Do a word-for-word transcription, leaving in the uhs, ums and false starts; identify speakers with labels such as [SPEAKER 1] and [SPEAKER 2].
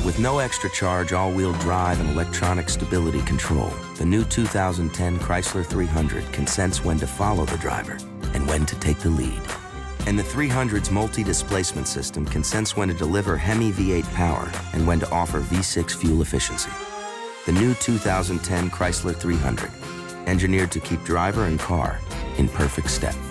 [SPEAKER 1] With no extra charge, all-wheel drive, and electronic stability control, the new two thousand ten Chrysler three hundred can sense when to follow the driver and when to take the lead. And the three hundred's multi-displacement system can sense when to deliver Hemi V eight power and when to offer V six fuel efficiency. The new two thousand ten Chrysler three hundred, engineered to keep driver and car in perfect step.